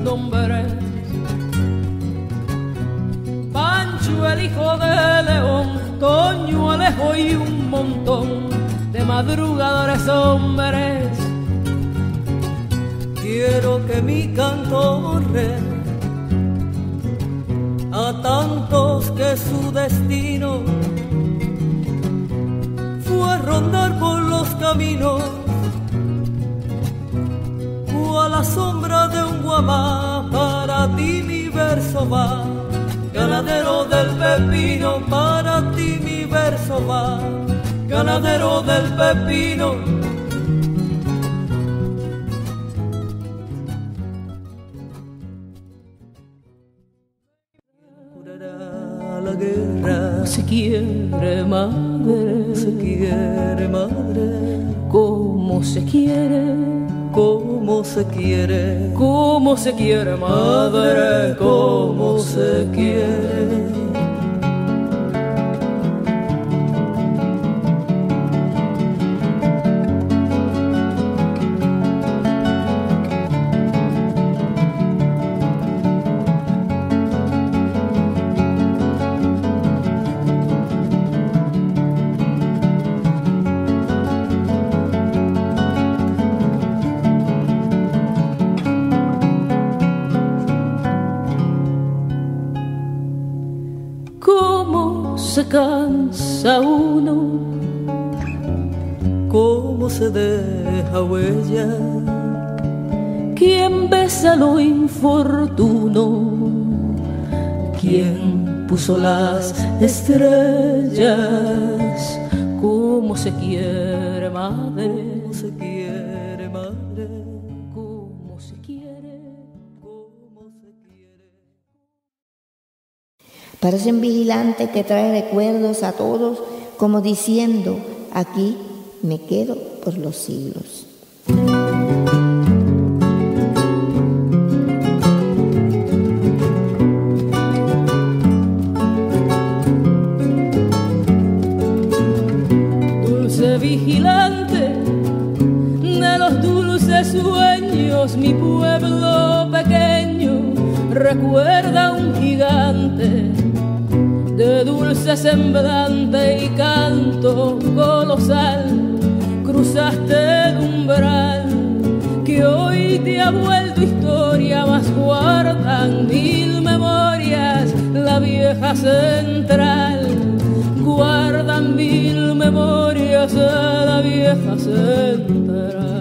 nombres. Pancho el hijo de León, Toño Alejo y un montón de madrugadores hombres. Quiero que mi canto a tantos que su destino fue rondar por los caminos, o a la sombra de un guamá. Para ti mi verso va, ganadero del pepino. Para ti mi verso va, ganadero del pepino. La guerra, se quiere madre, se quiere madre, cómo se quiere, cómo se quiere, cómo se quiere madre, cómo se quiere. Se cansa uno, cómo se deja huella. ¿Quién besa lo infortuno? ¿Quién puso las estrellas? ¿Cómo se quiere madre? ¿Cómo se quiere madre? ¿Cómo se quiere? ¿Cómo se quiere? Parece un vigilante que trae recuerdos a todos, como diciendo, aquí me quedo por los siglos. Dulce vigilante de los dulces sueños, mi pueblo pequeño recuerda un gigante de dulce semblante y canto colosal. Cruzaste el umbral que hoy te ha vuelto historia, mas guardan mil memorias la vieja central. Guardan mil memorias la vieja central.